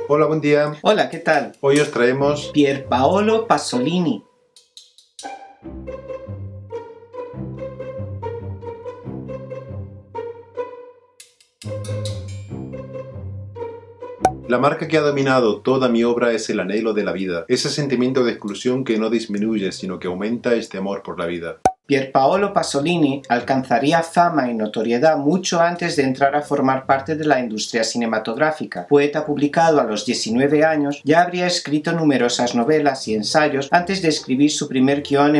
Hola, buen día. Hola, ¿qué tal? Hoy os traemos Pierpaolo Pasolini. La marca que ha dominado toda mi obra es el anhelo de la vida, ese sentimiento de exclusión que no disminuye, sino que aumenta este amor por la vida. Pierpaolo Pasolini alcanzaría fama y notoriedad mucho antes de entrar a formar parte de la industria cinematográfica. Poeta publicado a los 19 años, ya habría escrito numerosas novelas y ensayos antes de escribir su primer guión en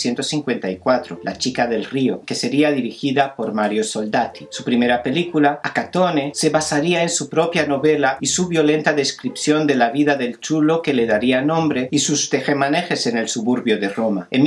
1954, La chica del río, que sería dirigida por Mario Soldati. Su primera película, Acatone, se basaría en su propia novela y su violenta descripción de la vida del chulo que le daría nombre y sus tejemanejes en el suburbio de Roma. En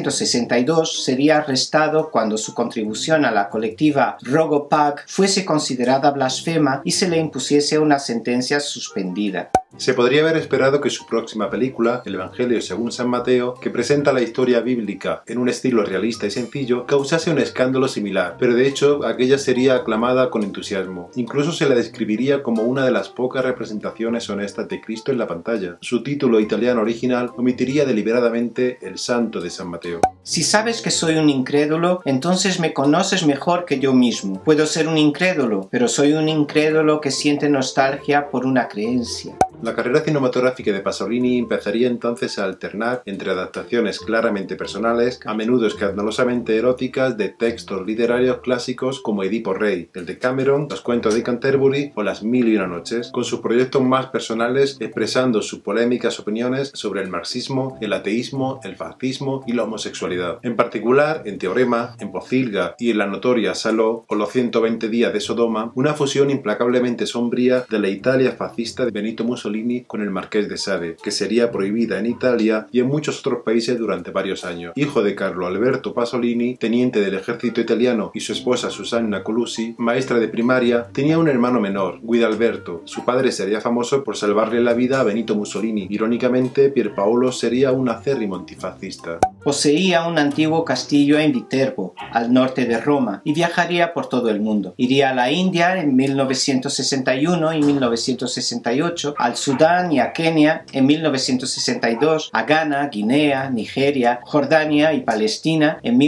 1962 sería arrestado cuando su contribución a la colectiva Rogo Pag fuese considerada blasfema y se le impusiese una sentencia suspendida. Se podría haber esperado que su próxima película, El Evangelio según San Mateo, que presenta la historia bíblica en un estilo realista y sencillo, causase un escándalo similar, pero de hecho aquella sería aclamada con entusiasmo. Incluso se la describiría como una de las pocas representaciones honestas de Cristo en la pantalla. Su título italiano original omitiría deliberadamente el Santo de San Mateo. Si sabes que soy un incrédulo, entonces me conoces mejor que yo mismo. Puedo ser un incrédulo, pero soy un incrédulo que siente nostalgia por una creencia. La carrera cinematográfica de Pasolini empezaría entonces a alternar entre adaptaciones claramente personales, a menudo escandalosamente eróticas, de textos literarios clásicos como Edipo Rey, el de Cameron, Los cuentos de Canterbury o Las mil y una noches, con sus proyectos más personales expresando sus polémicas opiniones sobre el marxismo, el ateísmo, el fascismo y la homosexualidad. En particular, en Teorema, en Pocilga y en la notoria Salò o Los 120 días de Sodoma, una fusión implacablemente sombría de la Italia fascista de Benito Mussolini con el Marqués de Sade, que sería prohibida en Italia y en muchos otros países durante varios años. Hijo de Carlo Alberto Pasolini, teniente del ejército italiano, y su esposa Susanna Colusi, maestra de primaria, tenía un hermano menor, Guido Alberto. Su padre sería famoso por salvarle la vida a Benito Mussolini. Irónicamente, Pierpaolo sería un acérrimo antifascista. Poseía un antiguo castillo en Viterbo, al norte de Roma, y viajaría por todo el mundo. Iría a la India en 1961 y 1968, al Sudán y a Kenia en 1962, a Ghana, Guinea, Nigeria, Jordania y Palestina en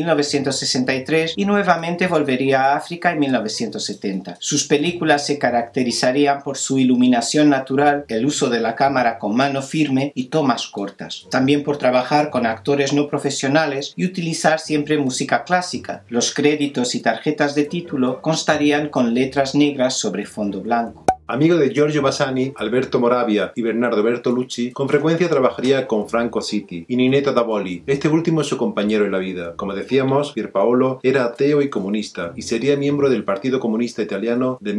1963 y nuevamente volvería a África en 1970. Sus películas se caracterizarían por su iluminación natural, el uso de la cámara con mano firme y tomas cortas. También por trabajar con actores no profesionales y utilizar siempre música clásica. Los créditos y tarjetas de título constarían con letras negras sobre fondo blanco. Amigo de Giorgio Bassani, Alberto Moravia y Bernardo Bertolucci, con frecuencia trabajaría con Franco Sitti y Ninetto Davoli. Este último es su compañero en la vida. Como decíamos, Pierpaolo era ateo y comunista y sería miembro del Partido Comunista Italiano de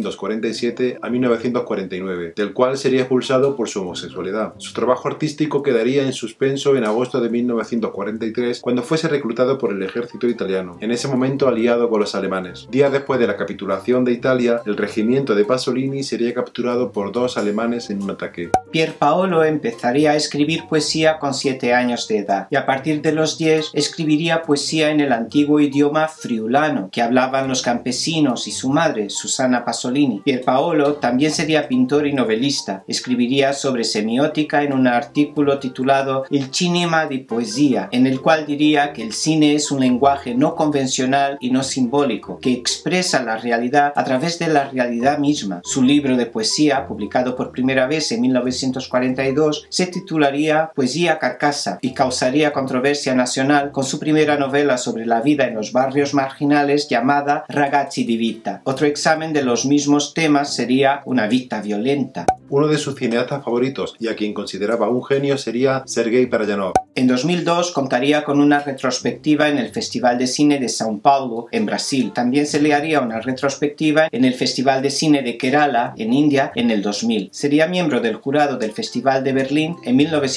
1947 a 1949, del cual sería expulsado por su homosexualidad. Su trabajo artístico quedaría en suspenso en agosto de 1943, cuando fuese reclutado por el ejército italiano, en ese momento aliado con los alemanes. Días después de la capitulación de Italia, el regimiento de Pasolini sería capturado por dos alemanes en un ataque. Pierpaolo empezaría a escribir poesía con 7 años de edad y a partir de los 10 escribiría poesía en el antiguo idioma friulano que hablaban los campesinos y su madre, Susanna Pasolini. Pierpaolo también sería pintor y novelista. Escribiría sobre semiótica en un artículo titulado Il cinema di poesia, en el cual diría que el cine es un lenguaje no convencional y no simbólico, que expresa la realidad a través de la realidad misma. Su libro de poesía, publicado por primera vez en 1942, se titularía Poesía Carcasa y causaría controversia nacional con su primera novela sobre la vida en los barrios marginales llamada Ragazzi di Vita. Otro examen de los mismos temas sería Una vita violenta. Uno de sus cineastas favoritos y a quien consideraba un genio sería Sergei Parajanov. En 2002 contaría con una retrospectiva en el Festival de Cine de São Paulo, en Brasil. También se le haría una retrospectiva en el Festival de Cine de Kerala, en India, en el 2000. Sería miembro del jurado del Festival de Berlín en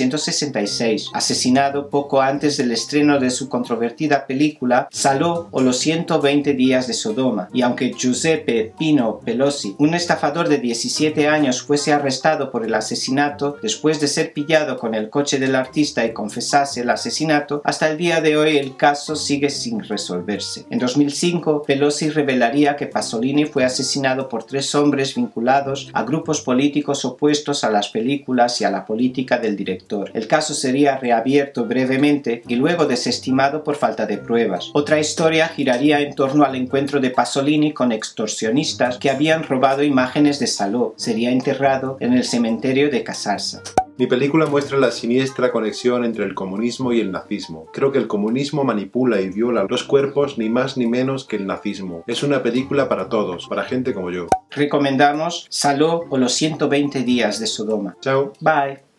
1966, asesinado poco antes del estreno de su controvertida película Salò o Los 120 días de Sodoma. Y aunque Giuseppe Pino Pelosi, un estafador de 17 años, fuese arrestado por el asesinato, después de ser pillado con el coche del artista y confesase el asesinato, hasta el día de hoy el caso sigue sin resolverse. En 2005, Pelosi revelaría que Pasolini fue asesinado por 3 hombres vinculados a grupos políticos opuestos a las películas y a la política del director. El caso sería reabierto brevemente y luego desestimado por falta de pruebas. Otra historia giraría en torno al encuentro de Pasolini con extorsionistas que habían robado imágenes de Salò. Sería enterrado en el cementerio de Casarsa. Mi película muestra la siniestra conexión entre el comunismo y el nazismo. Creo que el comunismo manipula y viola los cuerpos ni más ni menos que el nazismo. Es una película para todos, para gente como yo. Recomendamos Salò o los 120 días de Sodoma. Chao. Bye.